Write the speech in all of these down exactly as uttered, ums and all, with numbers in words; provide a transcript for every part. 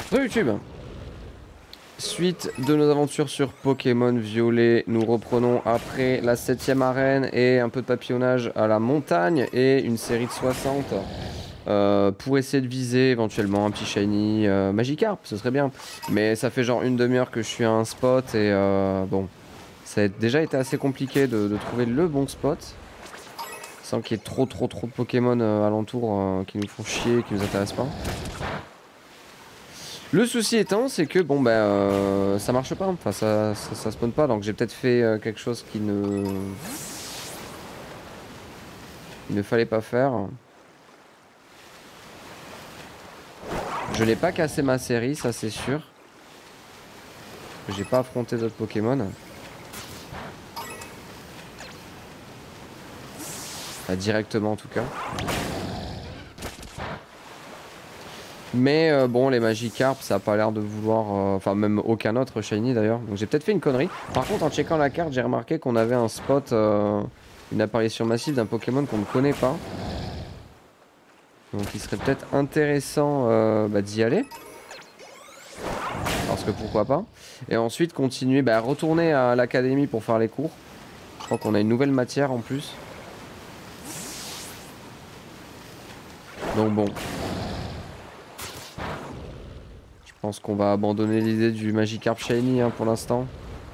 Sur YouTube. Suite de nos aventures sur Pokémon Violet, nous reprenons après la septième arène et un peu de papillonnage à la montagne et une série de soixante euh, pour essayer de viser éventuellement un petit shiny euh, Magikarp, ce serait bien. Mais ça fait genre une demi-heure que je suis à un spot et euh, bon, ça a déjà été assez compliqué de, de trouver le bon spot. Sans qu'il y ait trop trop trop de Pokémon euh, alentour euh, qui nous font chier, qui nous intéressent pas. Le souci étant, c'est que bon bah euh, ça marche pas, enfin ça, ça, ça spawn pas, donc j'ai peut-être fait euh, quelque chose qui ne... Il ne fallait pas faire. Je n'ai pas cassé ma série, ça c'est sûr. J'ai pas affronté d'autres Pokémon. Pas directement en tout cas. Mais euh, bon, les Magikarp, ça a pas l'air de vouloir... euh, Enfin, même aucun autre Shiny d'ailleurs. Donc j'ai peut-être fait une connerie. Par contre, en checkant la carte, j'ai remarqué qu'on avait un spot... euh, une apparition massive d'un Pokémon qu'on ne connaît pas. Donc il serait peut-être intéressant euh, bah, d'y aller. Parce que pourquoi pas. Et ensuite continuer... Bah, retourner à l'académie pour faire les cours. Je crois qu'on a une nouvelle matière en plus. Donc bon... Je pense qu'on va abandonner l'idée du Magikarp Shiny hein, pour l'instant.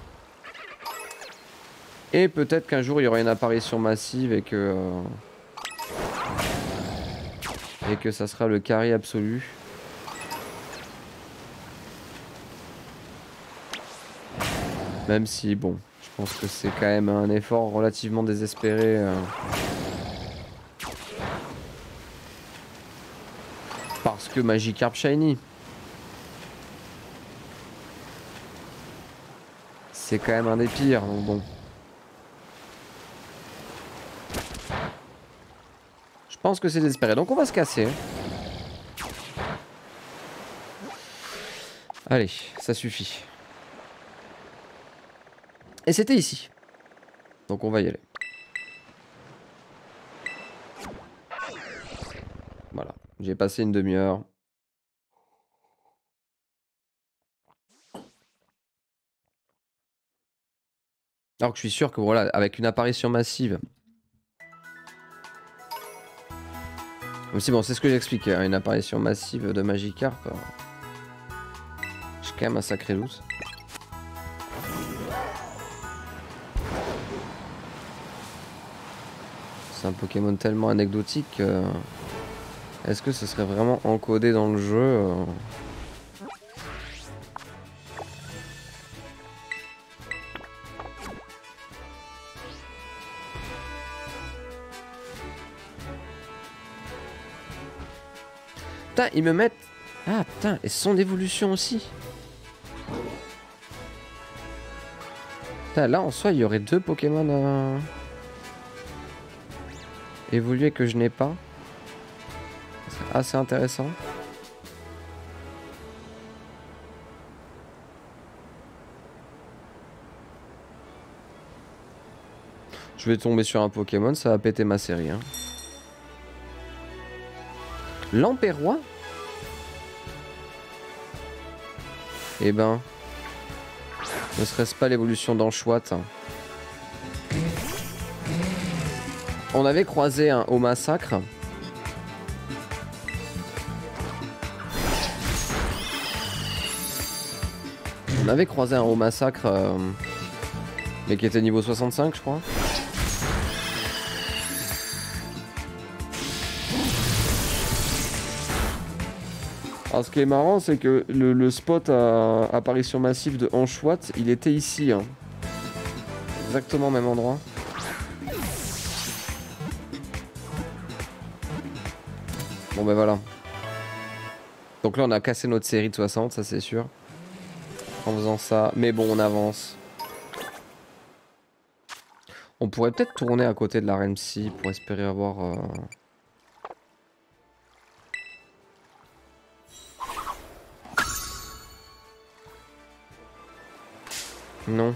Et peut-être qu'un jour il y aura une apparition massive et que... Euh, et que ça sera le carry absolu. Même si, bon, je pense que c'est quand même un effort relativement désespéré. Euh, parce que Magikarp Shiny. C'est quand même un des pires, donc bon. Je pense que c'est désespéré, donc on va se casser. Allez, ça suffit. Et c'était ici. Donc on va y aller. Voilà, j'ai passé une demi-heure. Alors que je suis sûr que voilà, avec une apparition massive... Même si bon, c'est ce que j'expliquais, hein, une apparition massive de Magikarp. Euh... J'ai quand même un sacré doute. C'est un Pokémon tellement anecdotique. Euh... Est-ce que ce serait vraiment encodé dans le jeu euh... Putain, ils me mettent... Ah putain, et son évolution aussi. Putain, là en soi, il y aurait deux Pokémon à... évoluer que je n'ai pas. C'est assez intéressant. Je vais tomber sur un Pokémon, ça va péter ma série. Hein. Lampérois? Eh ben... Ne serait-ce pas l'évolution d'Anchouette? On avait croisé un au massacre. On avait croisé un au massacre... Euh, mais qui était niveau soixante-cinq, je crois. Alors ce qui est marrant, c'est que le, le spot à apparition massive de Anchouette, il était ici. Hein. Exactement au même endroit. Bon ben voilà. Donc là on a cassé notre série de soixante, ça c'est sûr. En faisant ça. Mais bon, on avance. On pourrait peut-être tourner à côté de l'arène psy pour espérer avoir... Euh... Non.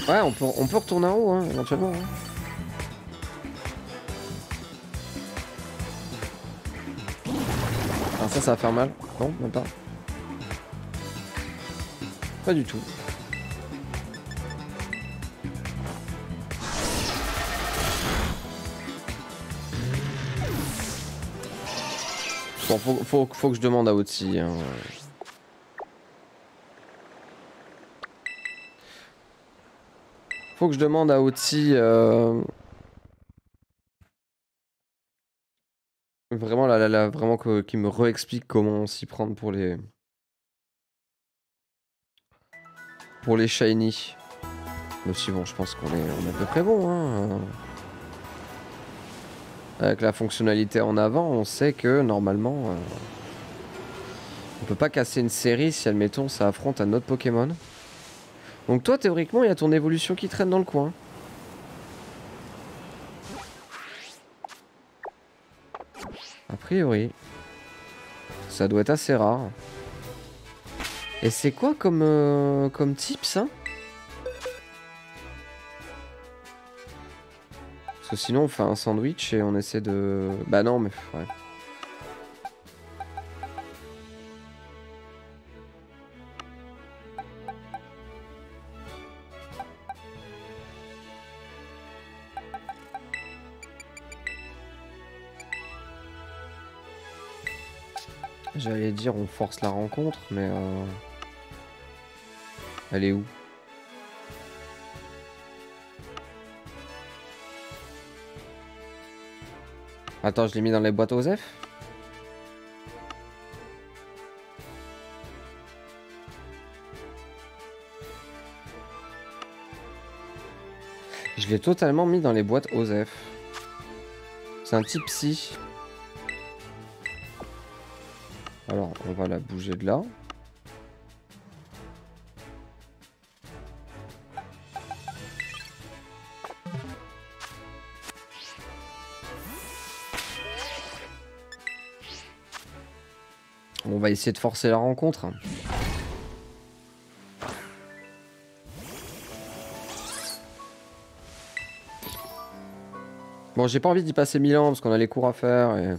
Ouais, on peut, on peut retourner en haut, hein, éventuellement. Hein. Ah, ça, ça va faire mal. Non, même pas. Pas du tout. Bon, faut, faut, faut que je demande à Otzi. Hein. Faut que je demande à Otzi. Euh... Vraiment, là, là, là, vraiment qu'il me réexplique comment s'y prendre pour les. Pour les shiny. Mais si bon, je pense qu'on est, on est à peu près bon. Hein. Avec la fonctionnalité en avant, on sait que normalement, euh, on peut pas casser une série si, admettons, ça affronte un autre Pokémon. Donc toi, théoriquement, il y a ton évolution qui traîne dans le coin. A priori. Ça doit être assez rare. Et c'est quoi comme, euh, comme type, ça? Parce que sinon, on fait un sandwich et on essaie de... Bah non, mais... Ouais. J'allais dire on force la rencontre, mais... Euh... Elle est où? Attends, je l'ai mis dans les boîtes Osef? Je l'ai totalement mis dans les boîtes Osef. C'est un type psy. Alors, on va la bouger de là. On va essayer de forcer la rencontre. Bon, j'ai pas envie d'y passer mille ans parce qu'on a les cours à faire et...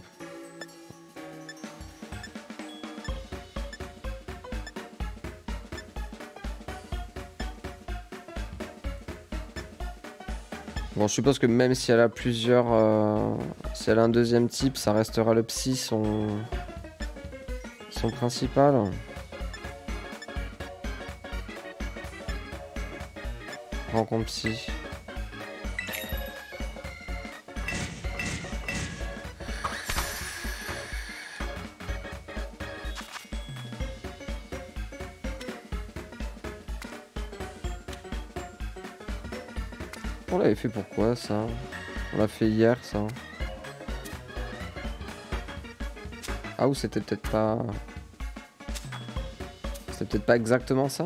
Bon, je suppose que même si elle a plusieurs... Euh, si elle a un deuxième type, ça restera le psy, son... son principal. Rencontre psy. On l'avait fait pourquoi ça? On l'a fait hier ça. Ah ou c'était peut-être pas... C'était peut-être pas exactement ça?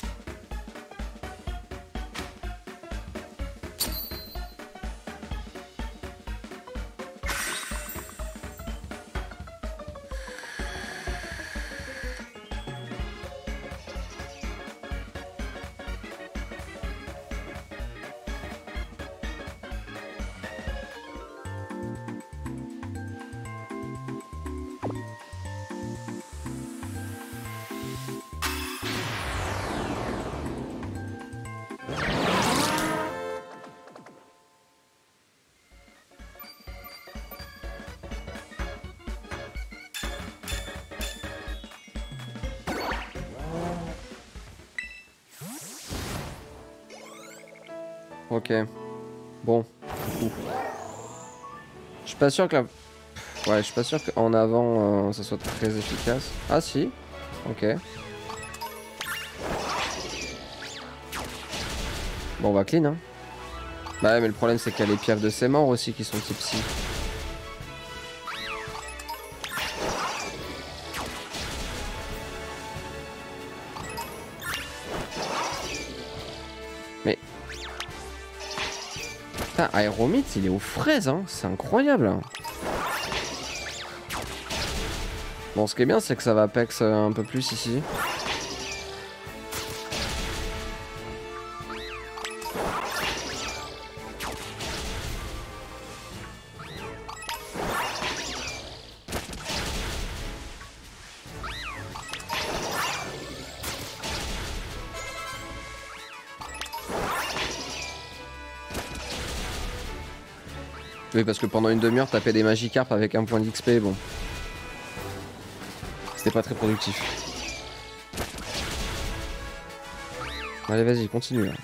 Ok. Bon. Ouh. Je suis pas sûr que la... Ouais, je suis pas sûr qu'en avant, euh, ça soit très efficace. Ah si. Ok. Bon, on va clean, hein. Bah ouais, mais le problème, c'est qu'il y a les pièves de ses morts aussi qui sont type psy. Mais... Putain, Aéromite, il est aux fraises, hein. C'est incroyable. Hein. Bon, ce qui est bien, c'est que ça va pex un peu plus ici. Oui, parce que pendant une demi-heure, taper des Magikarp avec un point d'X P, bon. C'était pas très productif. Allez, vas-y, continue là.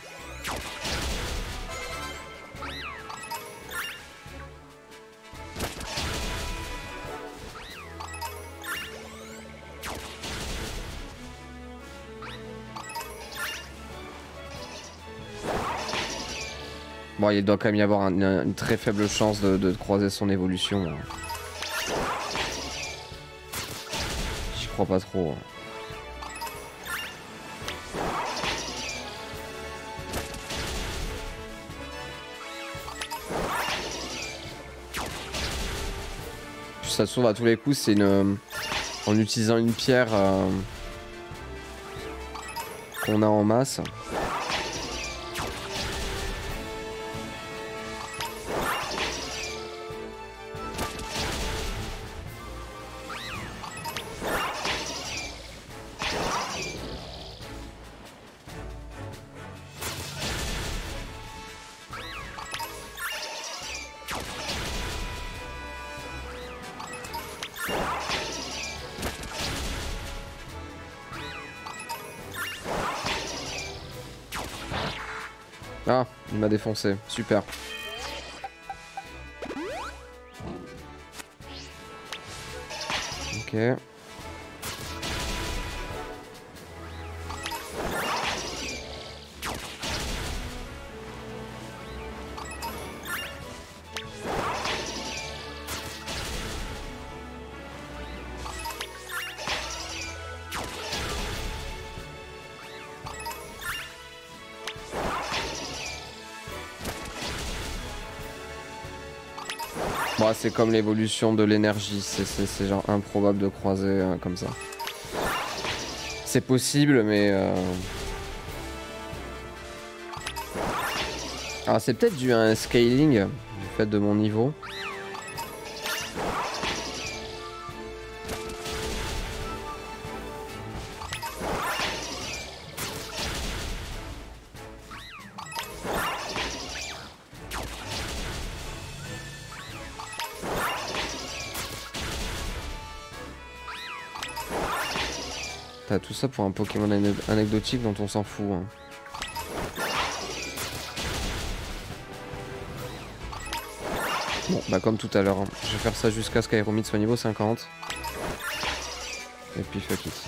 Bon, il doit quand même y avoir un, une, une très faible chance de, de croiser son évolution. J'y crois pas trop. Puis ça se trouve à tous les coups, c'est une... En utilisant une pierre euh, qu'on a en masse. Ah, il m'a défoncé, super. Ok. Bon, c'est comme l'évolution de l'énergie, c'est genre improbable de croiser euh, comme ça. C'est possible, mais... Euh... Alors c'est peut-être dû à un scaling, du fait de mon niveau. T'as tout ça pour un Pokémon anecdotique dont on s'en fout. Hein. Bon, bah comme tout à l'heure. Hein. Je vais faire ça jusqu'à ce qu'Aeromid soit niveau cinquante. Et puis fuck it.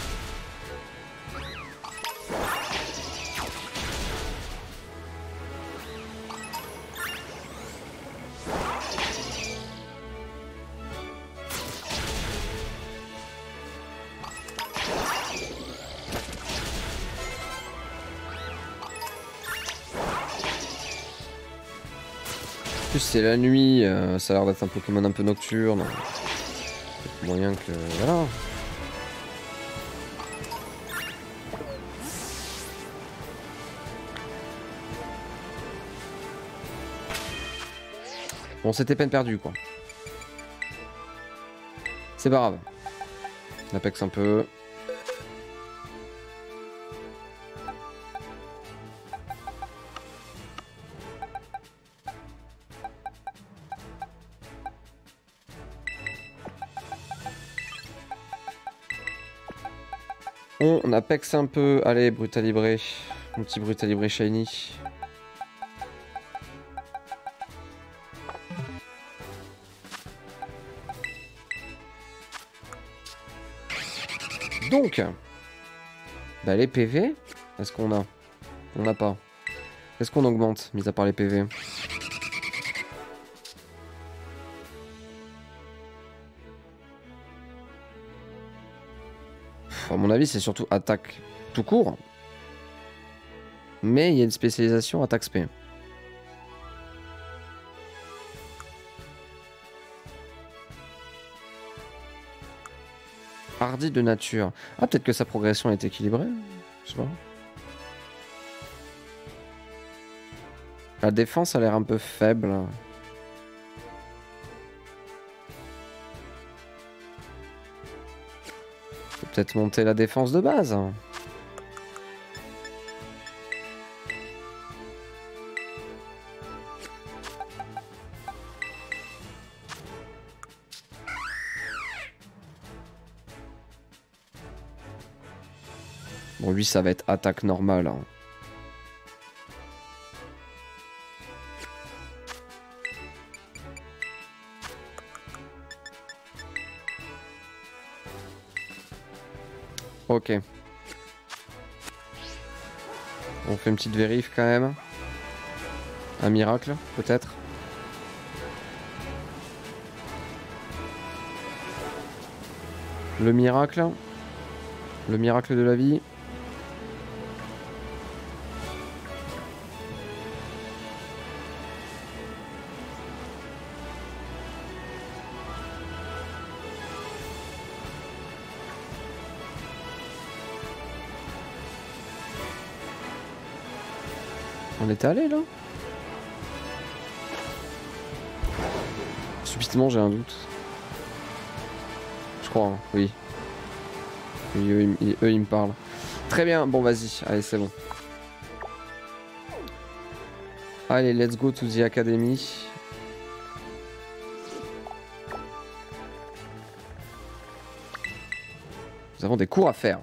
En plus c'est la nuit, euh, ça a l'air d'être un Pokémon un peu nocturne. Moyen que... voilà. Bon, c'était peine perdue quoi. C'est pas grave. On apex un peu. On apex un peu. Allez, Brutalibré. Un petit Brutalibré shiny. Donc, bah les P V, est-ce qu'on a? On n'a pas. Est-ce qu'on augmente, mis à part les P V? Pff, à mon avis, c'est surtout attaque tout court. Mais il y a une spécialisation attaque spé. Hardy de nature. Ah, peut-être que sa progression est équilibrée. Je sais pas. La défense a l'air un peu faible. Faut peut-être monter la défense de base. Bon, lui, ça va être attaque normale. Hein. Ok. On fait une petite vérif quand même. Un miracle, peut-être. Le miracle. Le miracle de la vie. On était allé là? Subitement j'ai un doute. Je crois, hein. Oui. Oui, eux, ils, eux, ils me parlent. Très bien, bon vas-y, allez c'est bon. Allez, let's go to the academy. Nous avons des cours à faire.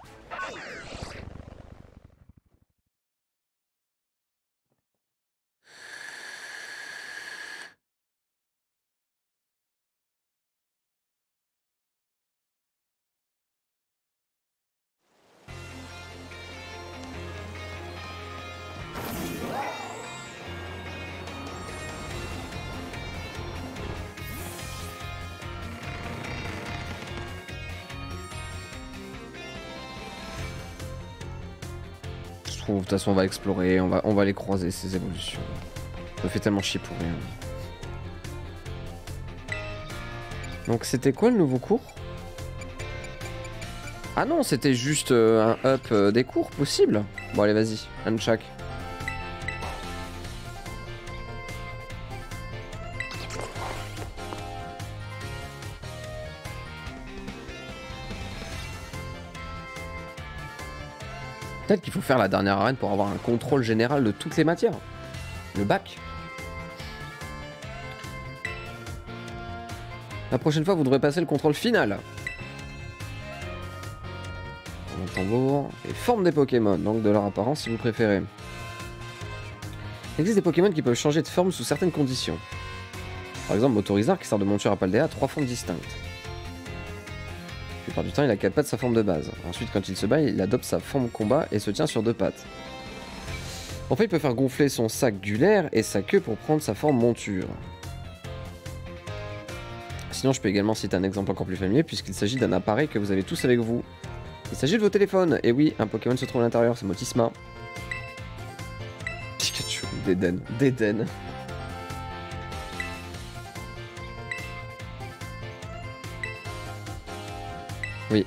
De toute façon on va explorer, on va, on va les croiser ces évolutions. Ça me fait tellement chier pour rien. Donc c'était quoi le nouveau cours? Ah non, c'était juste euh, un up euh, des cours possible. Bon allez vas-y, un chaque. Peut-être qu'il faut faire la dernière arène pour avoir un contrôle général de toutes les matières. Le bac. La prochaine fois, vous devrez passer le contrôle final. Mon tambour. Et forme des Pokémon, donc de leur apparence si vous préférez. Il existe des Pokémon qui peuvent changer de forme sous certaines conditions. Par exemple, Motorizard qui sort de monture à Paldea a trois formes distinctes. La plupart du temps, il a quatre pattes sa forme de base. Ensuite, quand il se bat, il adopte sa forme combat et se tient sur deux pattes. Enfin, il peut faire gonfler son sac gulaire et sa queue pour prendre sa forme monture. Sinon, je peux également citer un exemple encore plus familier puisqu'il s'agit d'un appareil que vous avez tous avec vous. Il s'agit de vos téléphones. Et oui, un Pokémon se trouve à l'intérieur, c'est Motisma. Pikachu, Déden, Déden. Oui.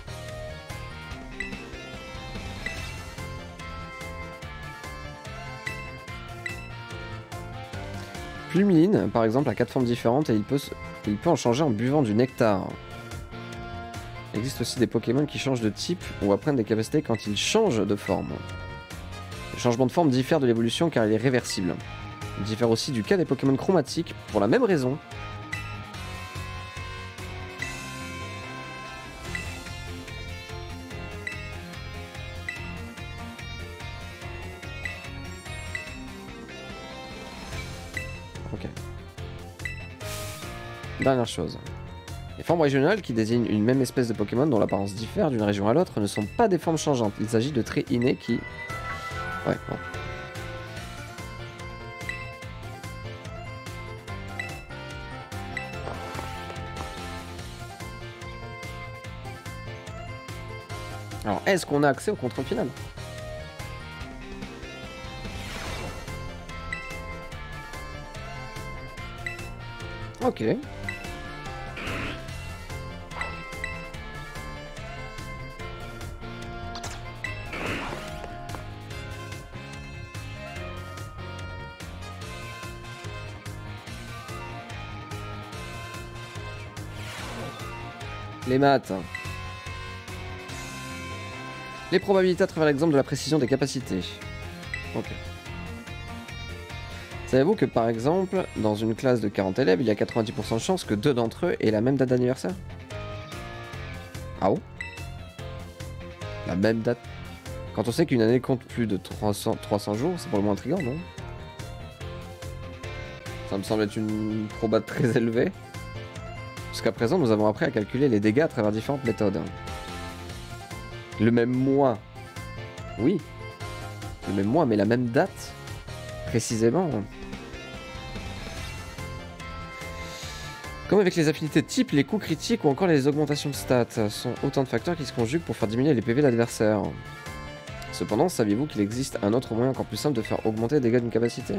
Plumeline, par exemple, a quatre formes différentes et il peut, se... il peut en changer en buvant du nectar. Il existe aussi des Pokémon qui changent de type ou apprennent des capacités quand ils changent de forme. Le changement de forme diffère de l'évolution car il est réversible. Il diffère aussi du cas des Pokémon chromatiques pour la même raison. Ok. Dernière chose. Les formes régionales, qui désignent une même espèce de Pokémon dont l'apparence diffère d'une région à l'autre, ne sont pas des formes changeantes. Il s'agit de traits innés qui... Ouais, bon. Alors, est-ce qu'on a accès au contrôle final? Ok. Les maths. Les probabilités à travers l'exemple de la précision des capacités. Ok. Savez-vous que par exemple, dans une classe de quarante élèves, il y a quatre-vingt-dix pour cent de chances que deux d'entre eux aient la même date d'anniversaire? Ah bon? La même date? Quand on sait qu'une année compte plus de trois cents, trois cents jours, c'est pour le moins intriguant, non? Ça me semble être une proba très élevée. Jusqu'à présent, nous avons appris à calculer les dégâts à travers différentes méthodes. Le même mois. Oui. Le même mois, mais la même date. Précisément. Comme avec les affinités de type, les coups critiques ou encore les augmentations de stats sont autant de facteurs qui se conjuguent pour faire diminuer les P V de l'adversaire. Cependant, saviez-vous qu'il existe un autre moyen encore plus simple de faire augmenter les dégâts d'une capacité?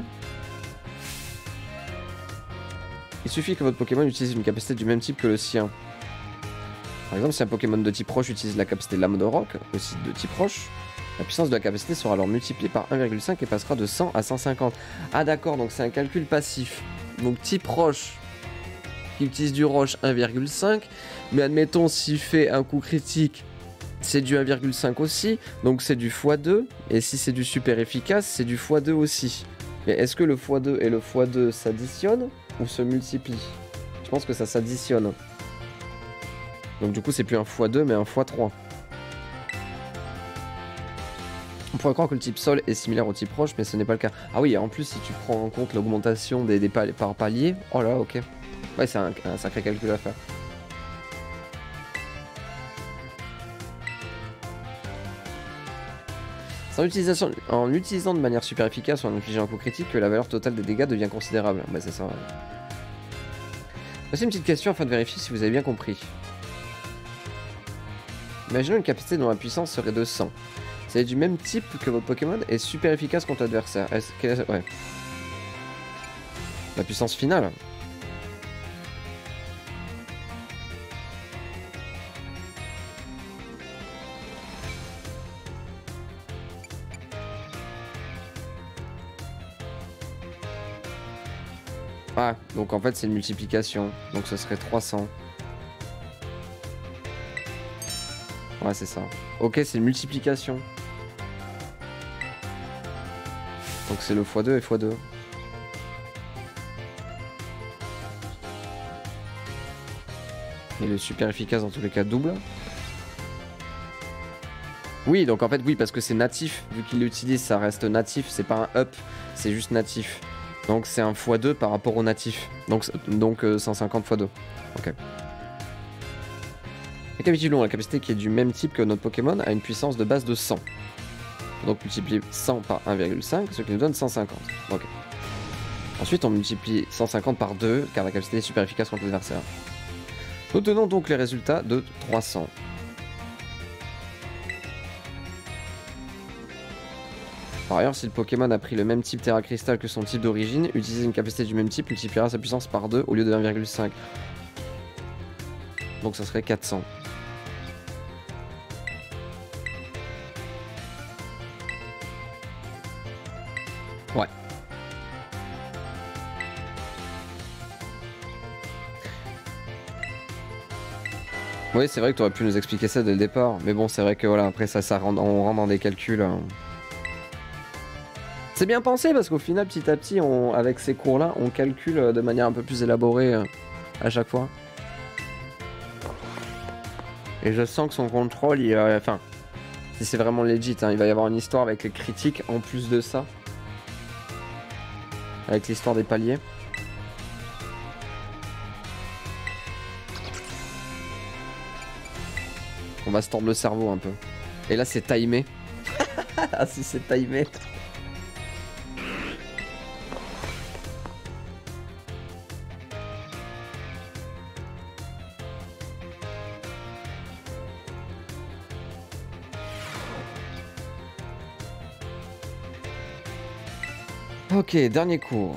Il suffit que votre Pokémon utilise une capacité du même type que le sien. Par exemple, si un Pokémon de type roche utilise la capacité Lame de Roc, aussi de type roche, la puissance de la capacité sera alors multipliée par un virgule cinq et passera de cent à cent cinquante. Ah d'accord, donc c'est un calcul passif. Donc type roche, qui utilise du roche un virgule cinq, mais admettons s'il fait un coup critique, c'est du un virgule cinq aussi, donc c'est du fois deux, et si c'est du super efficace, c'est du fois deux aussi. Mais est-ce que le fois deux et le fois deux s'additionnent ou se multiplient? Je pense que ça s'additionne. Donc du coup c'est plus un fois deux mais un fois trois. On pourrait croire que le type sol est similaire au type roche, mais ce n'est pas le cas. Ah oui, en plus si tu prends en compte l'augmentation des, des pal par palier, oh là ok. Ouais, c'est un, un sacré calcul à faire. C'est en, utilisation, en utilisant de manière super efficace ou en infligeant un coup critique que la valeur totale des dégâts devient considérable. Bah c'est ça. Ouais. Voici une petite question afin de vérifier si vous avez bien compris. Imaginons une capacité dont la puissance serait de cent. C'est du même type que votre Pokémon et super efficace contre l'adversaire. Ouais. La puissance finale. Ah, donc en fait c'est une multiplication. Donc ce serait trois cents. Ouais, c'est ça. Ok, c'est une multiplication. Donc c'est le fois deux et fois deux. Et le super efficace dans tous les cas double. Oui, donc en fait oui, parce que c'est natif. Vu qu'il l'utilise, ça reste natif. C'est pas un up, c'est juste natif. Donc c'est un fois deux par rapport au natif. Donc, donc euh, cent cinquante fois deux. Ok. Récapitulons, la capacité qui est du même type que notre Pokémon a une puissance de base de cent. Donc multiplier cent par un virgule cinq, ce qui nous donne cent cinquante. Ok. Ensuite on multiplie cent cinquante par deux, car la capacité est super efficace contre l'adversaire. Nous tenons donc les résultats de trois cents. Par ailleurs, si le Pokémon a pris le même type Terra Crystal que son type d'origine, utiliser une capacité du même type multipliera sa puissance par deux au lieu de un virgule cinq. Donc ça serait quatre cents. Ouais. Oui, c'est vrai que tu aurais pu nous expliquer ça dès le départ. Mais bon, c'est vrai que voilà, après ça, ça rentre, on rentre dans des calculs. Hein. C'est bien pensé parce qu'au final, petit à petit, on, avec ces cours-là, on calcule de manière un peu plus élaborée euh, à chaque fois. Et je sens que son contrôle, il, euh, enfin, si c'est vraiment legit, hein, il va y avoir une histoire avec les critiques en plus de ça. Avec l'histoire des paliers. On va se tordre le cerveau un peu. Et là, c'est timé. Ah si, c'est timé. Ok, dernier cours.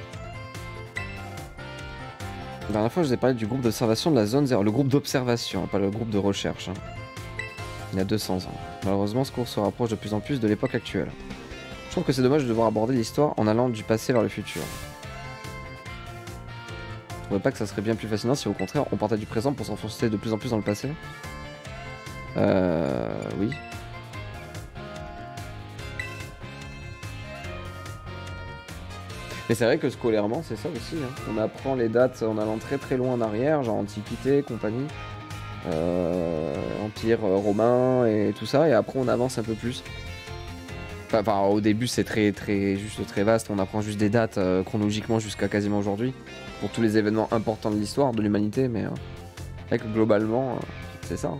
La dernière fois, je vous ai parlé du groupe d'observation de la zone zéro. Le groupe d'observation, pas le groupe de recherche. Hein. Il y a deux cents ans. Malheureusement, ce cours se rapproche de plus en plus de l'époque actuelle. Je trouve que c'est dommage de devoir aborder l'histoire en allant du passé vers le futur. Vous trouvez pas que ça serait bien plus fascinant si au contraire on partait du présent pour s'enfoncer de plus en plus dans le passé? Euh... Oui. Mais c'est vrai que scolairement, c'est ça aussi. Hein. On apprend les dates en allant très très loin en arrière, genre Antiquité, compagnie. euh, empire euh, romain et tout ça, et après on avance un peu plus. Enfin, enfin au début c'est très très juste très vaste, on apprend juste des dates euh, chronologiquement jusqu'à quasiment aujourd'hui pour tous les événements importants de l'histoire de l'humanité, mais euh, c'est vrai que globalement euh, c'est ça. Hein.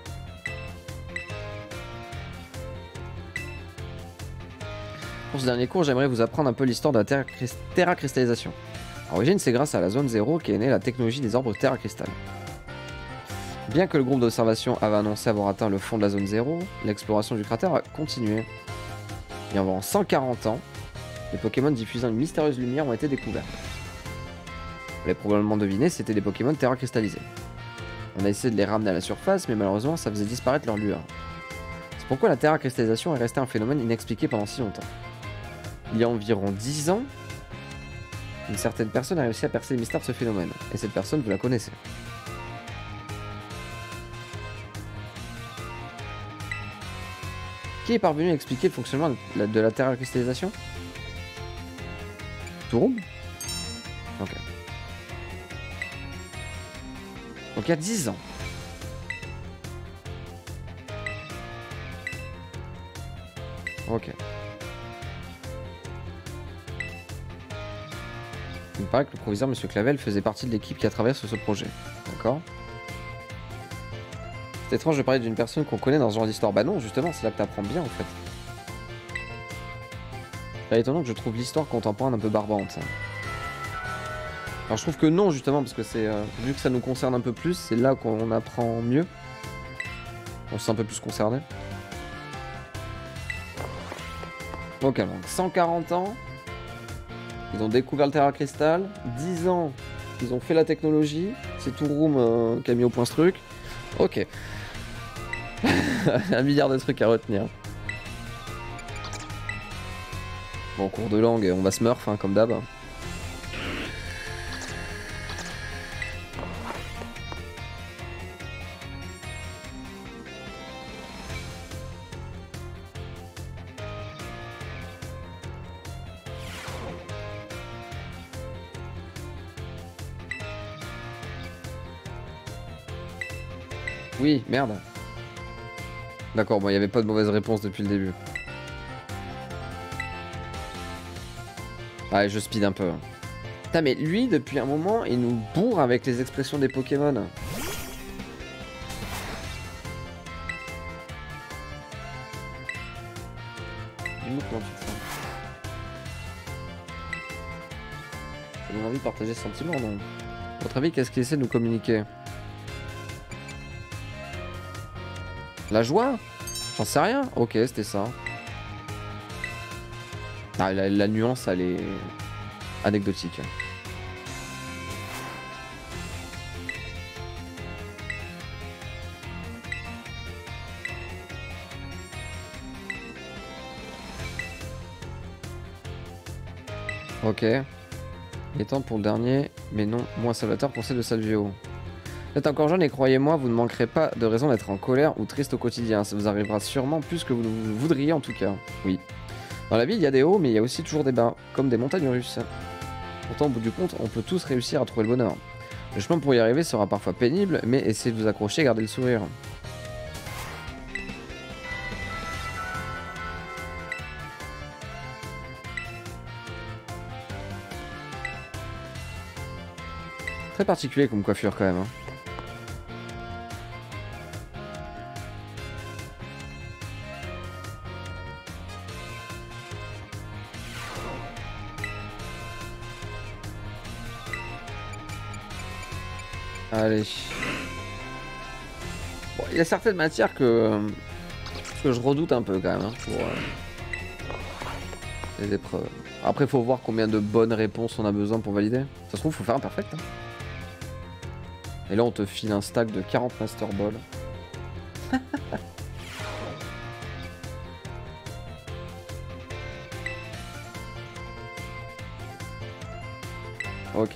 Pour ce dernier cours, j'aimerais vous apprendre un peu l'histoire de la terra, terra cristallisation. À l'origine, c'est grâce à la zone zéro qu'est née la technologie des orbes terra cristal. Bien que le groupe d'observation avait annoncé avoir atteint le fond de la zone zéro, l'exploration du cratère a continué. Il y a environ cent quarante ans, les Pokémon diffusant une mystérieuse lumière ont été découverts. Vous l'avez probablement deviné, c'était des Pokémon terra cristallisés. On a essayé de les ramener à la surface, mais malheureusement, ça faisait disparaître leur lueur. C'est pourquoi la terra cristallisation est restée un phénomène inexpliqué pendant si longtemps. Il y a environ dix ans, une certaine personne a réussi à percer les mystères de ce phénomène. Et cette personne, vous la connaissez. Qui est parvenu à expliquer le fonctionnement de la, de la terra cristallisation? Touroum? Ok. Donc il y a dix ans. Ok. Il me paraît que le proviseur, M. Clavel, faisait partie de l'équipe qui a travaillé sur ce projet. D'accord. C'est étrange de parler d'une personne qu'on connaît dans ce genre d'histoire. Bah non, justement, c'est là que t'apprends bien, en fait. C'est étonnant que je trouve l'histoire contemporaine un peu barbante. Ça. Alors je trouve que non, justement, parce que c'est... Euh, vu que ça nous concerne un peu plus, c'est là qu'on apprend mieux. On se sent un peu plus concerné. Ok, donc cent quarante ans... Ils ont découvert le Terra Crystal, dix ans, ils ont fait la technologie, c'est Touroum euh, qui a mis au point ce truc. Ok. Un milliard de trucs à retenir. Bon, cours de langue, on va smurf, hein, comme d'hab. Oui, merde. D'accord, bon, il n'y avait pas de mauvaise réponse depuis le début. Allez, je speed un peu. Putain, mais lui, depuis un moment, il nous bourre avec les expressions des Pokémon. Dis-moi comment tu te sens. Ça donne envie de partager ce sentiment, non? À votre avis, qu'est-ce qu'il essaie de nous communiquer? La joie? J'en sais rien. Ok, c'était ça. Ah, la, la nuance, elle est anecdotique. Ok. Il est temps pour le dernier. Mais non, moi, Salvatore, conseil de Salvio. Vous êtes encore jeune et croyez-moi, vous ne manquerez pas de raison d'être en colère ou triste au quotidien. Ça vous arrivera sûrement plus que vous le voudriez en tout cas. Oui. Dans la vie, il y a des hauts, mais il y a aussi toujours des bas, comme des montagnes russes. Pourtant, au bout du compte, on peut tous réussir à trouver le bonheur. Le chemin pour y arriver sera parfois pénible, mais essayez de vous accrocher et gardez le sourire. Très particulier comme coiffure quand même. Hein. Allez. Bon, il y a certaines matières que, que je redoute un peu quand même hein, pour euh, les épreuves. Après, il faut voir combien de bonnes réponses on a besoin pour valider. Ça se trouve, il faut faire un perfect. Hein. Et là, on te file un stack de quarante Master Ball. Ok.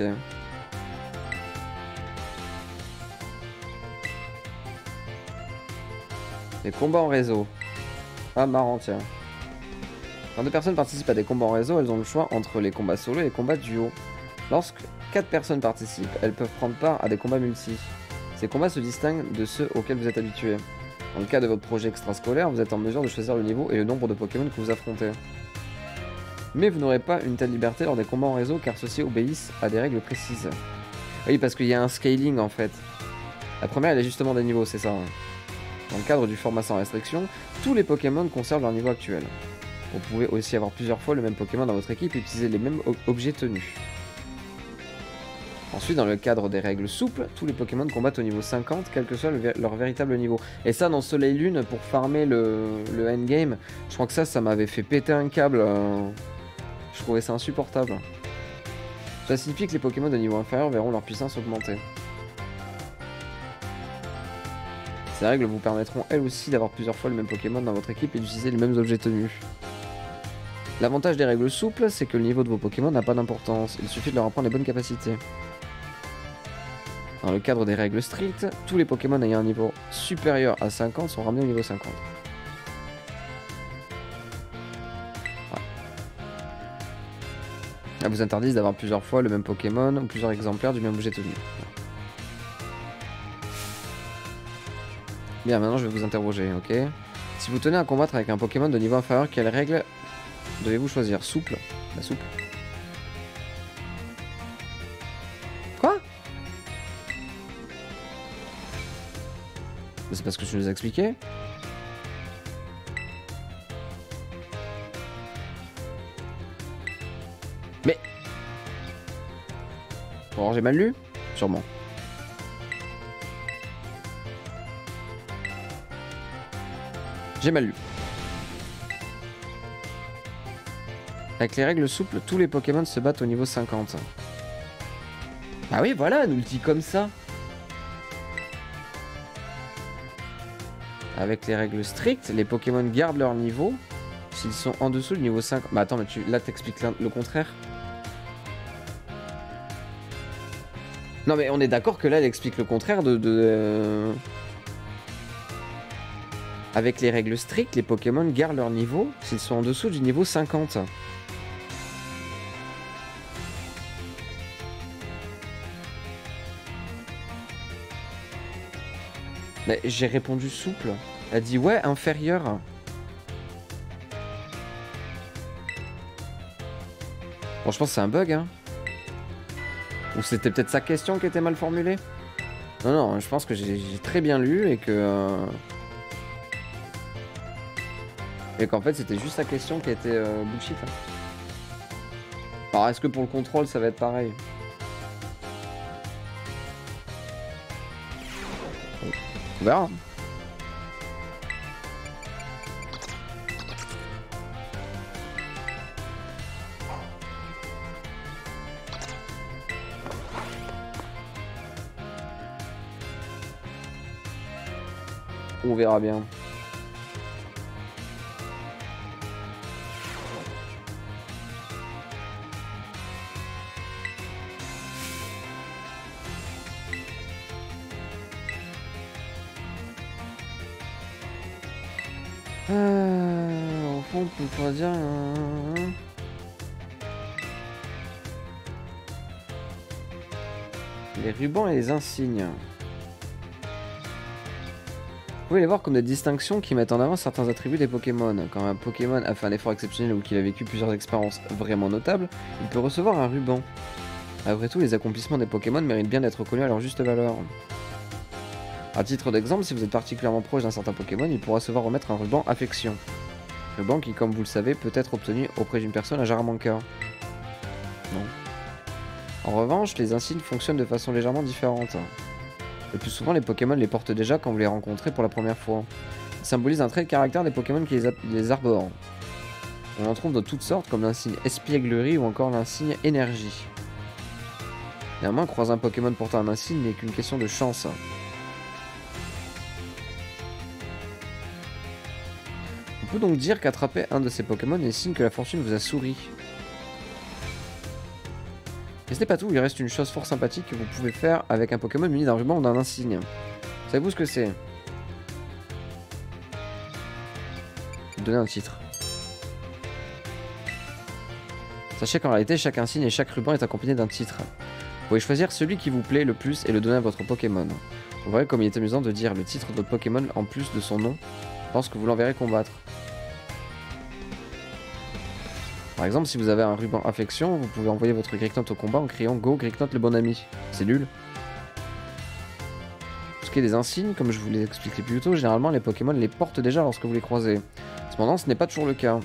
Les combats en réseau. Ah, marrant, tiens. Quand deux personnes participent à des combats en réseau, elles ont le choix entre les combats solo et les combats duo. Lorsque quatre personnes participent, elles peuvent prendre part à des combats multi. Ces combats se distinguent de ceux auxquels vous êtes habitués. Dans le cas de votre projet extrascolaire, vous êtes en mesure de choisir le niveau et le nombre de Pokémon que vous affrontez. Mais vous n'aurez pas une telle liberté lors des combats en réseau car ceux-ci obéissent à des règles précises. Oui, parce qu'il y a un scaling en fait. La première, elle est justement des niveaux, c'est ça. Hein. Dans le cadre du format sans restriction, tous les Pokémon conservent leur niveau actuel. Vous pouvez aussi avoir plusieurs fois le même Pokémon dans votre équipe et utiliser les mêmes objets tenus. Ensuite, dans le cadre des règles souples, tous les Pokémon combattent au niveau cinquante, quel que soit le ver leur véritable niveau. Et ça, dans Soleil Lune, pour farmer le, le endgame, je crois que ça, ça m'avait fait péter un câble. Euh... Je trouvais ça insupportable. Ça signifie que les Pokémon de niveau inférieur verront leur puissance augmenter. Ces règles vous permettront elles aussi d'avoir plusieurs fois le même Pokémon dans votre équipe et d'utiliser les mêmes objets tenus. L'avantage des règles souples, c'est que le niveau de vos Pokémon n'a pas d'importance, il suffit de leur apprendre les bonnes capacités. Dans le cadre des règles strictes, tous les Pokémon ayant un niveau supérieur à cinquante sont ramenés au niveau cinquante. Ouais. Elles vous interdisent d'avoir plusieurs fois le même Pokémon ou plusieurs exemplaires du même objet tenu. Bien, maintenant je vais vous interroger, ok? Si vous tenez à combattre avec un Pokémon de niveau inférieur, quelle règle devez-vous choisir? Souple? La souple. Quoi? C'est parce que tu nous as expliqué. Mais... Bon, j'ai mal lu? Sûrement. J'ai mal lu. Avec les règles souples, tous les Pokémon se battent au niveau cinquante. Ah oui, voilà, elle nous le dit comme ça. Avec les règles strictes, les Pokémon gardent leur niveau s'ils sont en dessous du niveau cinq. Bah attends, mais tu, là t'expliques le contraire. Non mais on est d'accord que là elle explique le contraire de... de euh... Avec les règles strictes, les Pokémon gardent leur niveau s'ils sont en dessous du niveau cinquante. Mais j'ai répondu souple. Elle a dit ouais, inférieur. Bon, je pense que c'est un bug, hein. Ou c'était peut-être sa question qui était mal formulée. Non, non, je pense que j'ai très bien lu et que... Euh... Et qu'en fait, c'était juste sa question qui était euh, bullshit. Hein. Alors, est-ce que pour le contrôle, ça va être pareil? On verra. On verra bien. Euh, au fond, on pourrait dire... Euh... Les rubans et les insignes. Vous pouvez les voir comme des distinctions qui mettent en avant certains attributs des Pokémon. Quand un Pokémon a fait un effort exceptionnel ou qu'il a vécu plusieurs expériences vraiment notables, il peut recevoir un ruban. Après tout, les accomplissements des Pokémon méritent bien d'être reconnus à leur juste valeur. A titre d'exemple, si vous êtes particulièrement proche d'un certain Pokémon, il pourra se voir remettre un ruban affection. Ruban qui, comme vous le savez, peut être obtenu auprès d'une personne à Jaramanca. Non. En revanche, les insignes fonctionnent de façon légèrement différente. Le plus souvent, les Pokémon les portent déjà quand vous les rencontrez pour la première fois. Ils symbolisent un trait de caractère des Pokémon qui les, les arborent. On en trouve de toutes sortes, comme l'insigne espièglerie ou encore l'insigne énergie. Néanmoins, croiser un Pokémon portant un insigne n'est qu'une question de chance. On peut donc dire qu'attraper un de ces Pokémon est signe que la fortune vous a souri. Mais ce n'est pas tout, il reste une chose fort sympathique que vous pouvez faire avec un Pokémon muni d'un ruban ou d'un insigne. Savez-vous ce que c'est? Donner un titre. Sachez qu'en réalité, chaque insigne et chaque ruban est accompagné d'un titre. Vous pouvez choisir celui qui vous plaît le plus et le donner à votre Pokémon. Vous voyez comme il est amusant de dire le titre de votre Pokémon en plus de son nom. Je pense que vous l'enverrez combattre. Par exemple, si vous avez un ruban affection, vous pouvez envoyer votre Greeknote au combat en criant Go Greeknote le bon ami. C'est nul. Pour ce qui est des insignes, comme je vous l'ai expliqué plus tôt, généralement les Pokémon les portent déjà lorsque vous les croisez. Cependant, ce n'est pas toujours le cas.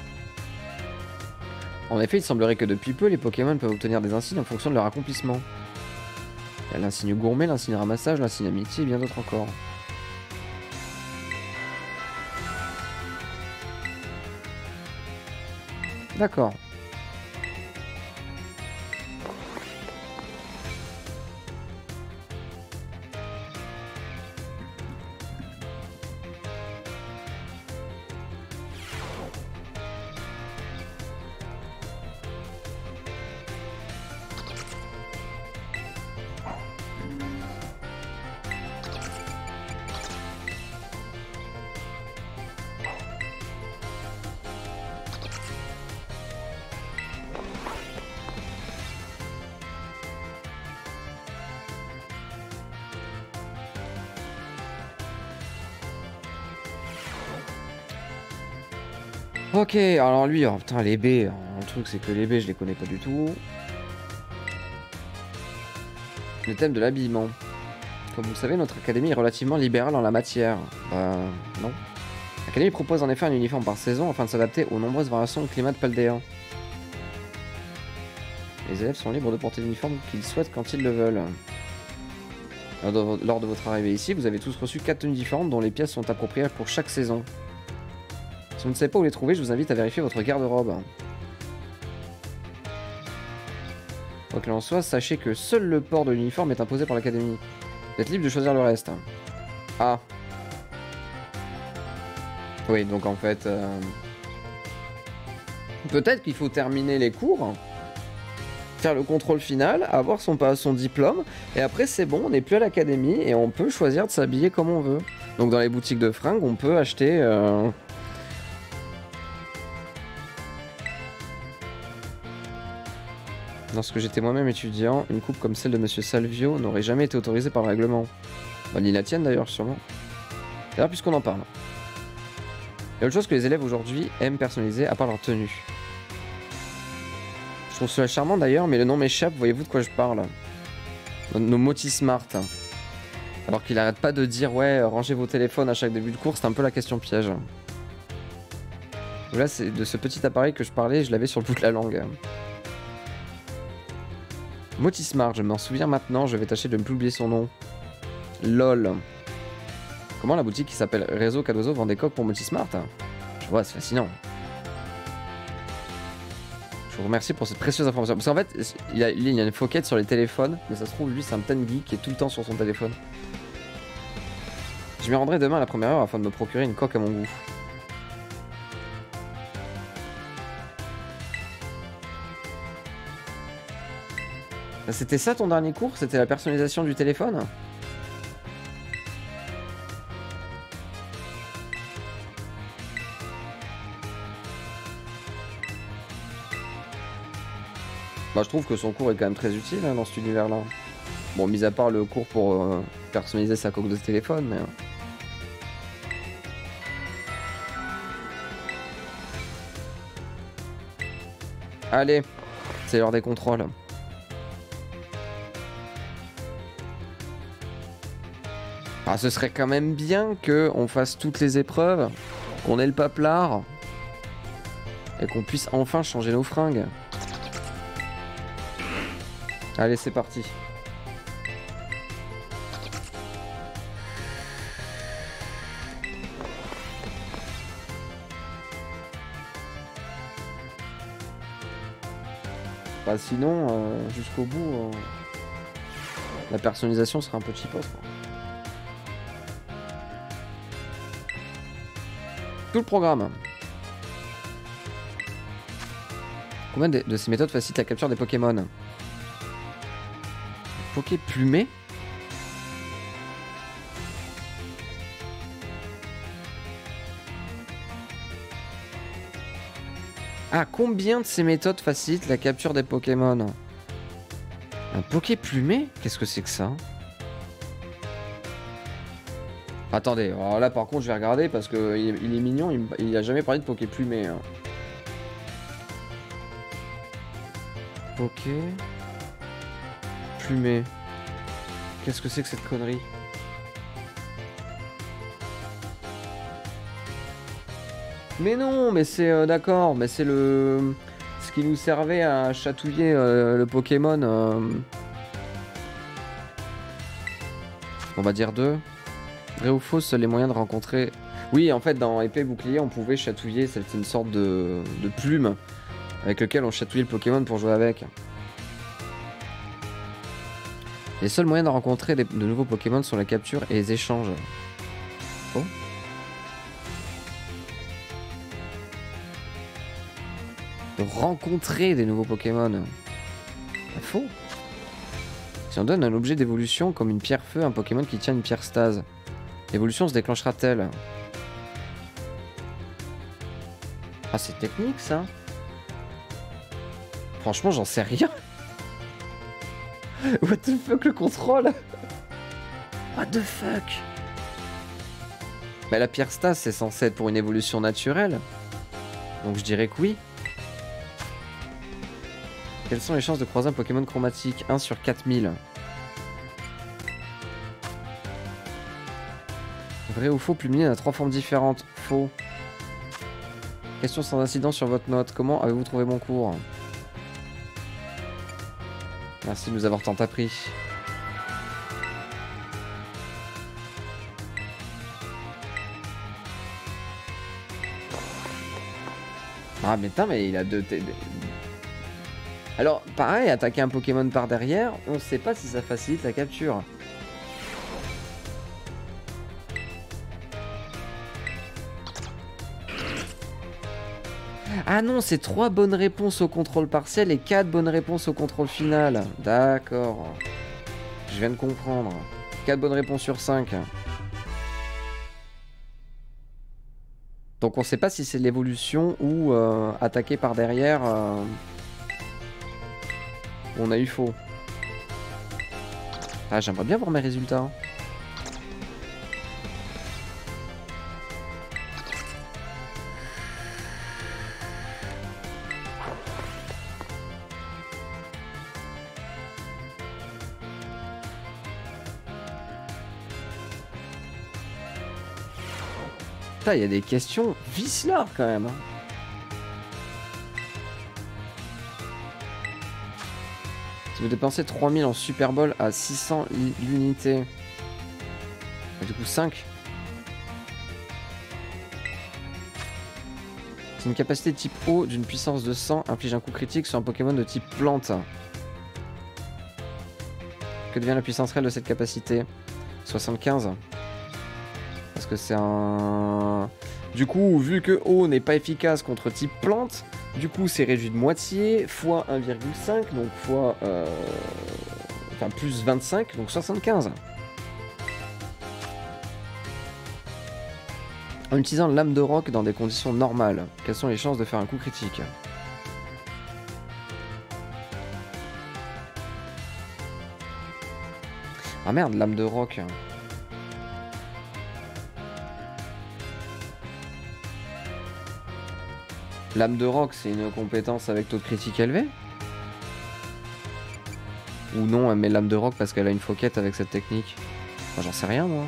En effet, il semblerait que depuis peu, les Pokémon peuvent obtenir des insignes en fonction de leur accomplissement. Il y a l'insigne gourmet, l'insigne ramassage, l'insigne amitié et bien d'autres encore. D'accord. Ok, alors lui, oh putain, les baies, le truc c'est que les baies, je les connais pas du tout. Le thème de l'habillement. Comme vous le savez, notre académie est relativement libérale en la matière. Bah, non. L'académie propose en effet un uniforme par saison afin de s'adapter aux nombreuses variations du climat de Paldea. Les élèves sont libres de porter l'uniforme qu'ils souhaitent quand ils le veulent. Lors de votre arrivée ici, vous avez tous reçu quatre tenues différentes dont les pièces sont appropriées pour chaque saison. Si vous ne savez pas où les trouver, je vous invite à vérifier votre garde-robe. Quoi qu'il en soit, sachez que seul le port de l'uniforme est imposé par l'académie. Vous êtes libre de choisir le reste. Ah. Oui, donc en fait... Euh... Peut-être qu'il faut terminer les cours, faire le contrôle final, avoir son, son diplôme, et après c'est bon, on n'est plus à l'académie, et on peut choisir de s'habiller comme on veut. Donc dans les boutiques de fringues, on peut acheter... Euh... Lorsque j'étais moi-même étudiant, une coupe comme celle de Monsieur Salvio n'aurait jamais été autorisée par le règlement. Bah, ni la tienne d'ailleurs, sûrement. D'ailleurs, puisqu'on en parle. Il y a autre chose que les élèves aujourd'hui aiment personnaliser à part leur tenue. Je trouve cela charmant d'ailleurs, mais le nom m'échappe, voyez-vous de quoi je parle? Nos motis smart. Alors qu'il arrête pas de dire, ouais, rangez vos téléphones à chaque début de cours, c'est un peu la question piège. Là, c'est de ce petit appareil que je parlais, je l'avais sur le bout de la langue. Motismart, je m'en souviens maintenant, je vais tâcher de ne plus oublier son nom. LOL. Comment la boutique qui s'appelle Réseau Cadozo vend des coques pour Motismart? Je vois, c'est fascinant. Je vous remercie pour cette précieuse information. Parce qu'en fait, il y, a, il y a une foquette sur les téléphones, mais ça se trouve, lui, c'est un putain de geek qui est tout le temps sur son téléphone. Je m'y rendrai demain à la première heure afin de me procurer une coque à mon goût. C'était ça ton dernier cours? C'était la personnalisation du téléphone? Bah, je trouve que son cours est quand même très utile hein, dans cet univers-là. Bon, mis à part le cours pour euh, personnaliser sa coque de téléphone, mais... Allez, c'est l'heure des contrôles. Ah, ce serait quand même bien qu'on fasse toutes les épreuves, qu'on ait le paplard, et qu'on puisse enfin changer nos fringues. Allez, c'est parti. Bah sinon, euh, jusqu'au bout, euh, la personnalisation sera un peu cheapos, quoi. Tout le programme. Combien de, de ces méthodes facilitent la capture des Pokémon? Poké plumé? Ah, combien de ces méthodes facilitent la capture des Pokémon? Un Poké plumé? Qu'est-ce que c'est que ça? Attendez, alors là par contre je vais regarder parce que il, il est mignon, il, il a jamais parlé de Poké Plumé. Hein. Poké Plumé. Qu'est-ce que c'est que cette connerie? Mais non, mais c'est euh, d'accord, mais c'est le ce qui nous servait à chatouiller euh, le Pokémon. Euh... On va dire deux. Vrai ou faux, seuls les moyens de rencontrer... Oui, en fait, dans épée bouclier, on pouvait chatouiller, c'était une sorte de, de plume avec lequel on chatouillait le Pokémon pour jouer avec. Les seuls moyens de rencontrer des, de nouveaux Pokémon sont la capture et les échanges. Faux. De rencontrer des nouveaux Pokémon. Faux. Si on donne un objet d'évolution comme une pierre feu à un Pokémon qui tient une pierre stase, l'évolution se déclenchera-t-elle? Ah, c'est technique ça. Franchement, j'en sais rien. What the fuck, le contrôle? What the fuck? Bah, la pierre stase, c'est censé être pour une évolution naturelle. Donc je dirais que oui. Quelles sont les chances de croiser un Pokémon chromatique? un sur quatre mille. Vrai ou faux, Plumiline a trois formes différentes. Faux. Question sans incident sur votre note. Comment avez-vous trouvé mon cours? Merci de nous avoir tant appris. Ah mais putain, mais il a deux... Alors, pareil, attaquer un Pokémon par derrière, on sait pas si ça facilite la capture. Ah non, c'est trois bonnes réponses au contrôle partiel et quatre bonnes réponses au contrôle final. D'accord. Je viens de comprendre. quatre bonnes réponses sur cinq. Donc on sait pas si c'est l'évolution ou euh, attaquer par derrière. Euh, on a eu faux. Ah, j'aimerais bien voir mes résultats. Il y a des questions vicelard quand même. Hein. Si vous dépensez trois mille en Super Bowl à six cents l'unité, du coup cinq. C'est une capacité type eau d'une puissance de cent, inflige un coup critique sur un Pokémon de type plante. Que devient la puissance réelle de cette capacité? soixante-quinze. Parce que c'est un... Du coup, vu que eau n'est pas efficace contre type plante, du coup c'est réduit de moitié, fois un virgule cinq, donc fois... Euh... Enfin, plus vingt-cinq, donc soixante-quinze. En utilisant lame de roc dans des conditions normales, quelles sont les chances de faire un coup critique? Ah merde, lame de roc. Lame de roc, c'est une compétence avec taux de critique élevé? Ou non, elle met lame de roc parce qu'elle a une foquette avec cette technique? Enfin, j'en sais rien, moi.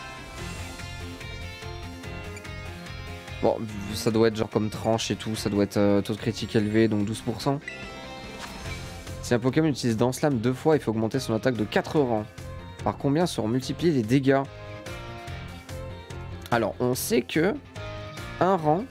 Bon, ça doit être genre comme tranche et tout, ça doit être euh, taux de critique élevé, donc douze pour cent. Si un Pokémon utilise Danse Lame deux fois, il faut augmenter son attaque de quatre rangs. Par combien seront multipliés les dégâts? Alors, on sait que un rang,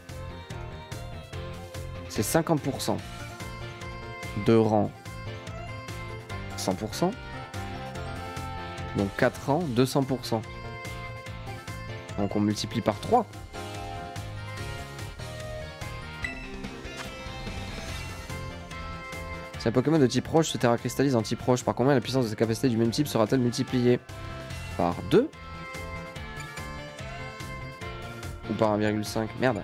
c'est cinquante pour cent. deux rangs, cent pour cent. Donc quatre rangs, deux cents pour cent. Donc on multiplie par trois. Si un Pokémon de type roche se terra cristallise en type roche, par combien la puissance de sa capacité du même type sera-t-elle multipliée? Par deux? Ou par un virgule cinq? Merde.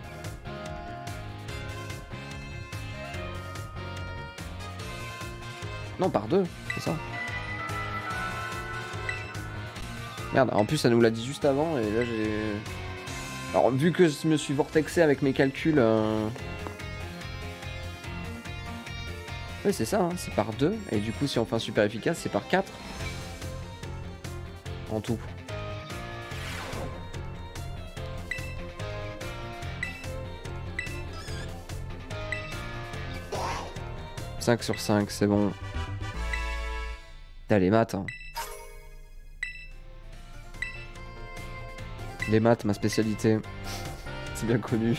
Non, par deux, c'est ça. Merde, en plus ça nous l'a dit juste avant et là j'ai... Alors vu que je me suis vortexé avec mes calculs... Euh... Oui c'est ça, hein, c'est par deux. Et du coup si on fait un super efficace c'est par quatre. En tout. cinq sur cinq, c'est bon. T'as les maths, hein. Les maths, ma spécialité. C'est bien connu.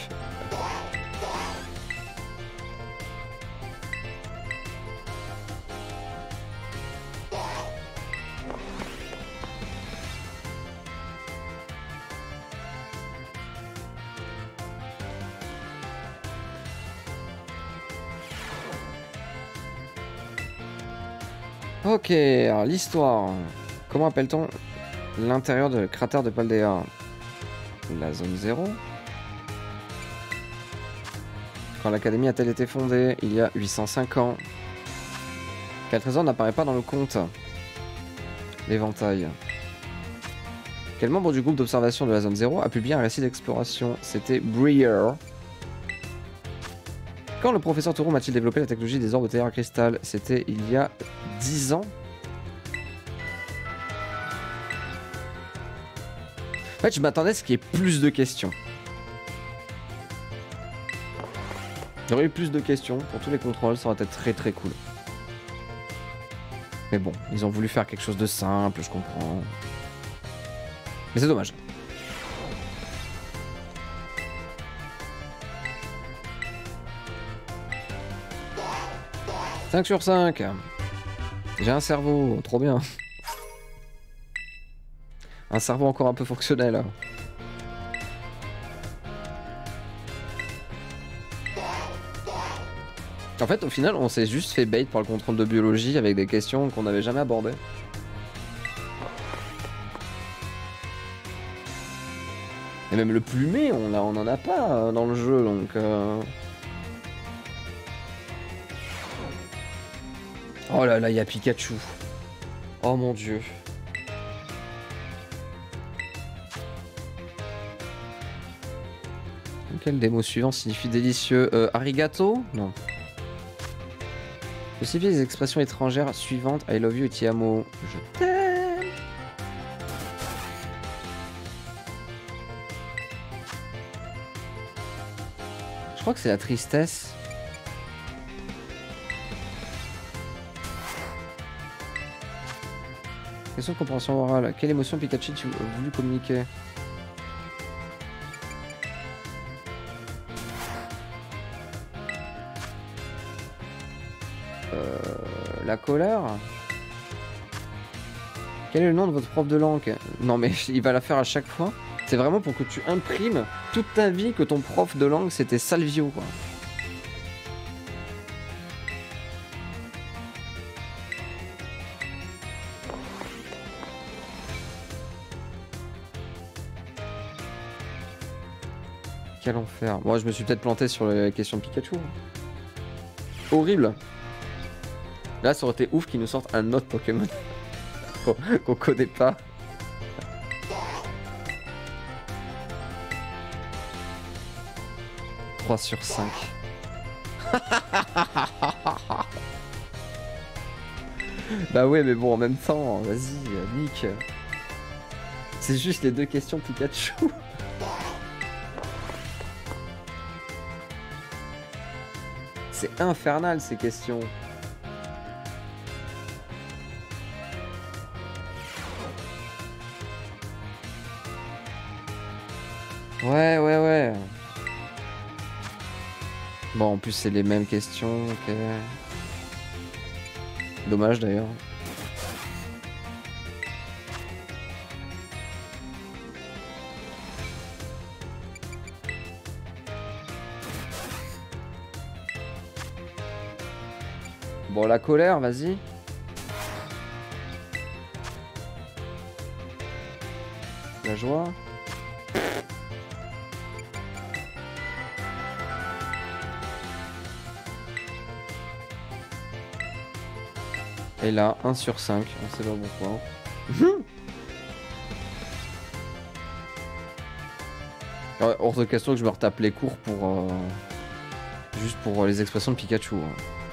Ok, alors l'histoire. Comment appelle-t-on l'intérieur de cratère de Paldea? La zone zéro. Quand l'académie a-t-elle été fondée? Il y a huit cent cinq ans. Quel trésor n'apparaît pas dans le conte? L'éventail. Quel membre du groupe d'observation de la zone zéro a publié un récit d'exploration? C'était Breer. Quand le professeur Touroum a-t-il développé la technologie des orbes de terre cristal? C'était il y a dix ans. En fait, je m'attendais à ce qu'il y ait plus de questions. Il y aurait eu plus de questions pour tous les contrôles, ça aurait été très très cool. Mais bon, ils ont voulu faire quelque chose de simple, je comprends. Mais c'est dommage. cinq sur cinq. J'ai un cerveau, trop bien. Un cerveau encore un peu fonctionnel. En fait, au final, on s'est juste fait bait par le contrôle de biologie avec des questions qu'on n'avait jamais abordées. Et même le plumé, on n'en on a pas dans le jeu, donc... Euh... Oh là là, il y a Pikachu. Oh mon dieu. Quel des mots suivants signifie délicieux? euh, Arigato? Non. Je signifie les expressions étrangères suivantes. I love you et ti amo. Je t'aime. Je crois que c'est la tristesse. Question de compréhension orale. Quelle émotion Pikachu tu as voulu communiquer? Euh, la colère? Quel est le nom de votre prof de langue? Non mais il va la faire à chaque fois. C'est vraiment pour que tu imprimes toute ta vie que ton prof de langue c'était Salvio quoi. Quel enfer. Moi, je me suis peut-être planté sur la question de Pikachu. Horrible. Là, ça aurait été ouf qu'ils nous sortent un autre Pokémon qu'on connaît pas. trois sur cinq. Bah ouais, mais bon, en même temps, vas-y, Nick. C'est juste les deux questions Pikachu. C'est infernal ces questions. Ouais, ouais, ouais. Bon, en plus, c'est les mêmes questions. Ok. Dommage d'ailleurs. Bon, la colère, vas-y. La joie. Et là, un sur cinq. On sait pas pourquoi. Ouais, hors de question que je me retape les cours pour... Euh, juste pour les expressions de Pikachu. Hein.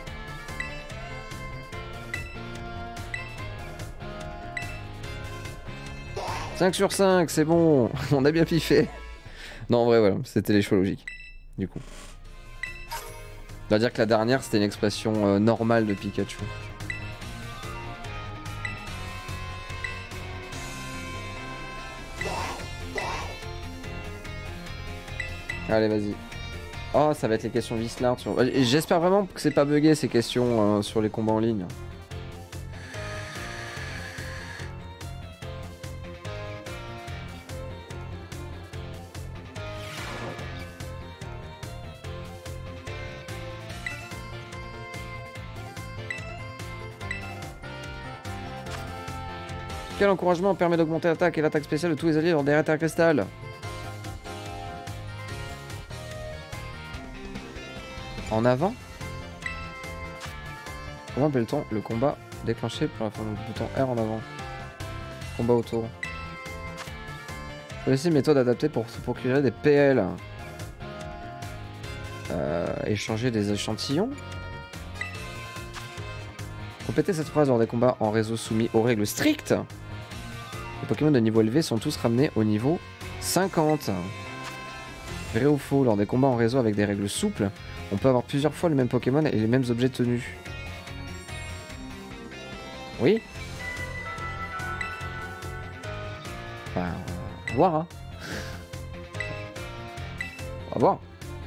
cinq sur cinq, c'est bon. On a bien piffé. Non, en vrai, voilà, c'était les choix logiques. Du coup. On va dire que la dernière, c'était une expression euh, normale de Pikachu. Allez, vas-y. Oh, ça va être les questions Visslard. Sur... J'espère vraiment que c'est pas bugué ces questions euh, sur les combats en ligne. Quel encouragement permet d'augmenter l'attaque et l'attaque spéciale de tous les alliés lors des attaques cristal? En avant? Comment appelle-t-on le combat déclenché par la forme du bouton R en avant? Combat autour. Voici une méthode adaptée pour se procurer des P L. Euh, échanger des échantillons. Complétez cette phrase lors des combats en réseau soumis aux règles strictes. Les Pokémon de niveau élevé sont tous ramenés au niveau cinquante. Vrai ou faux, lors des combats en réseau avec des règles souples, on peut avoir plusieurs fois le même Pokémon et les mêmes objets tenus. Oui. Enfin, on va voir, hein. On va voir.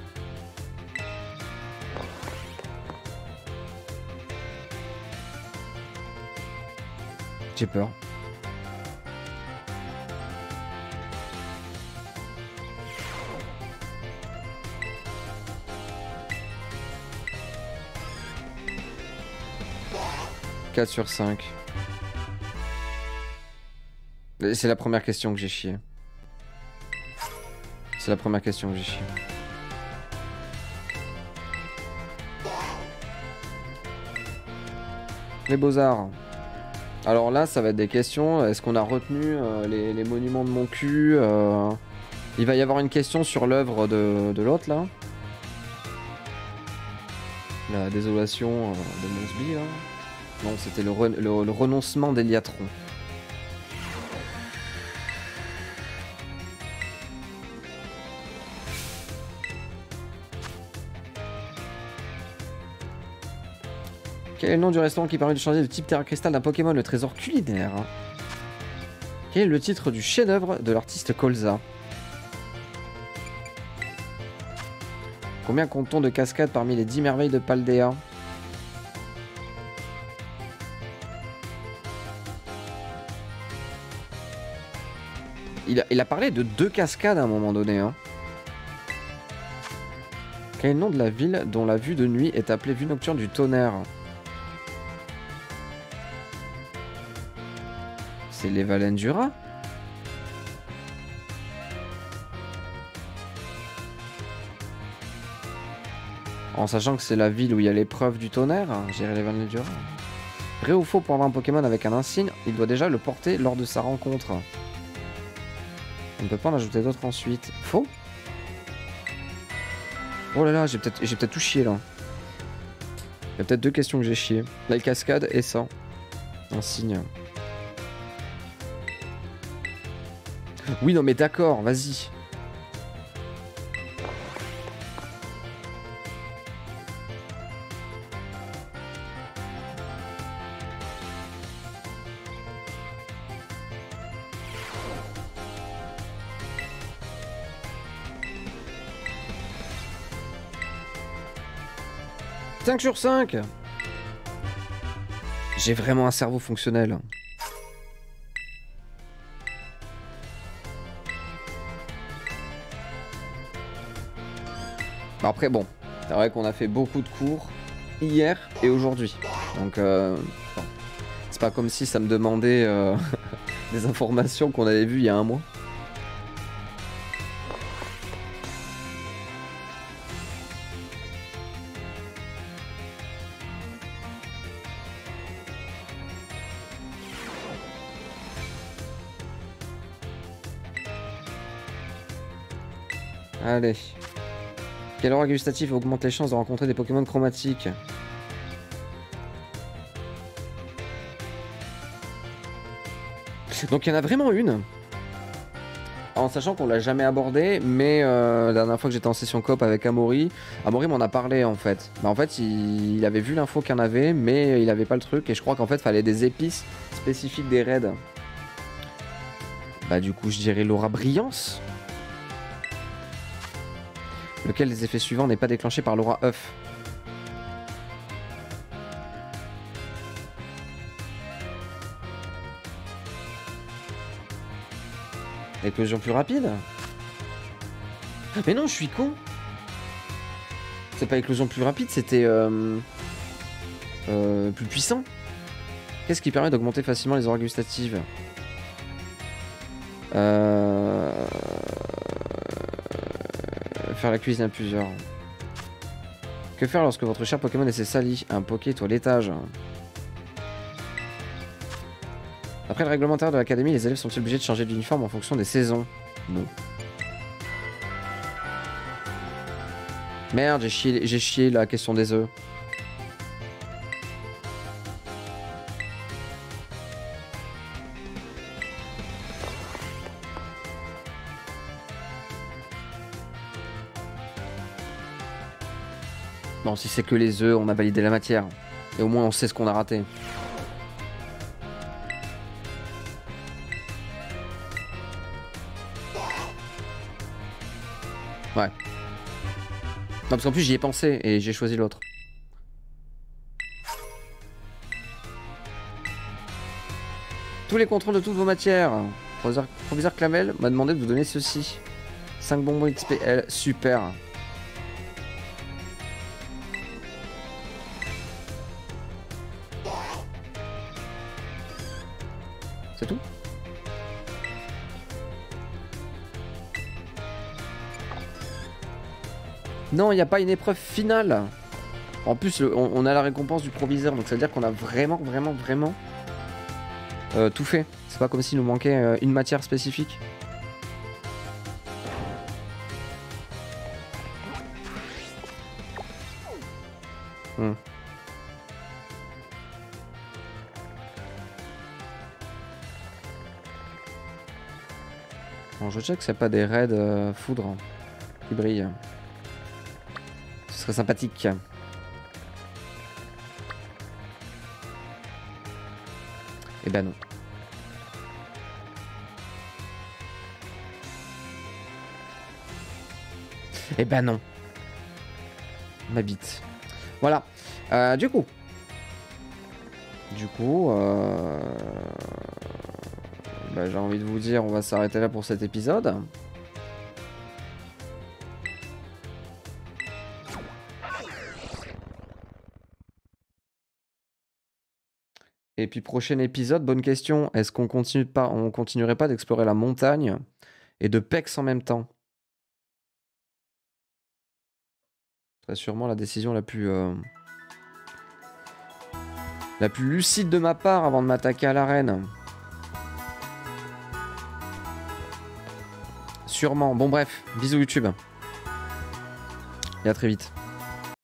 J'ai peur. quatre sur cinq. C'est la première question que j'ai chié. C'est la première question que j'ai chié. Les beaux-arts. Alors là, ça va être des questions. Est-ce qu'on a retenu euh, les, les monuments de mon cul euh... Il va y avoir une question sur l'œuvre de, de l'autre, là. La désolation euh, de Monsby, là. Non, c'était le, re le, le renoncement d'Eliatron. Quel est le nom du restaurant qui permet de changer de type terre cristal d'un Pokémon, le trésor culinaire? Quel est le titre du chef-d'œuvre de l'artiste Colza? Combien compte-t-on de cascades parmi les dix merveilles de Paldea? Il a, il a parlé de deux cascades à un moment donné. Hein. Quel est le nom de la ville dont la vue de nuit est appelée vue nocturne du tonnerre? C'est les Valendura? En sachant que c'est la ville où il y a l'épreuve du tonnerre, j'irai les Valendura. Vrai ou faux, pour avoir un Pokémon avec un insigne, il doit déjà le porter lors de sa rencontre? On ne peut pas en ajouter d'autres ensuite. Faux? Oh là là, j'ai peut-être j'ai peut-être tout chié là. Il y a peut-être deux questions que j'ai chié. La cascade et ça. Un signe. Oui, non mais d'accord, vas-y. cinq sur cinq. J'ai vraiment un cerveau fonctionnel. Après bon, c'est vrai qu'on a fait beaucoup de cours hier et aujourd'hui. Donc euh, bon, c'est pas comme si ça me demandait euh, des informations qu'on avait vues il y a un mois. Allez. Quelle aura gustative augmente les chances de rencontrer des Pokémon chromatiques? Donc il y en a vraiment une. En sachant qu'on l'a jamais abordé, mais euh, la dernière fois que j'étais en session coop avec Amaury, Amaury m'en a parlé en fait. Bah, en fait, il, il avait vu l'info qu'il y en avait, mais il avait pas le truc. Et je crois qu'en fait, il fallait des épices spécifiques des raids. Bah du coup, je dirais l'aura brillance. Lequel des effets suivants n'est pas déclenché par l'aura œuf? Éclosion plus rapide? Mais non, je suis con. C'est pas éclosion plus rapide, c'était euh, euh, plus puissant. Qu'est-ce qui permet d'augmenter facilement les auras gustatives? euh... Faire la cuisine à plusieurs. Que faire lorsque votre cher Pokémon essaie sali? Un Poké toilettage. Après le réglementaire de l'académie, les élèves sont-ils obligés de changer d'uniforme en fonction des saisons? Non. Merde, j'ai chié, j'ai chié la question des œufs. Bon, si c'est que les œufs, on a validé la matière. Et au moins, on sait ce qu'on a raté. Ouais. Non, parce qu'en plus, j'y ai pensé et j'ai choisi l'autre. Tous les contrôles de toutes vos matières. Proviseur, Proviseur Clavel m'a demandé de vous donner ceci. cinq bonbons X P L, super. C'est tout? Non, il n'y a pas une épreuve finale. En plus, le, on, on a la récompense du proviseur, donc ça veut dire qu'on a vraiment, vraiment, vraiment euh, tout fait. C'est pas comme s'il nous manquait euh, une matière spécifique. Hmm. Bon, je check s'il n'y a pas des raids euh, foudre qui brillent. Ce serait sympathique. Eh ben non. Eh ben non. Ma bite. Voilà. Euh, du coup. Du coup. Euh... Bah, j'ai envie de vous dire, on va s'arrêter là pour cet épisode. Et puis prochain épisode, bonne question. Est-ce qu'on continue pas, on continuerait pas d'explorer la montagne et de Pex en même temps? C'est sûrement la décision la plus euh, la plus lucide de ma part avant de m'attaquer à l'arène. Sûrement. Bon bref, bisous YouTube. Et à très vite.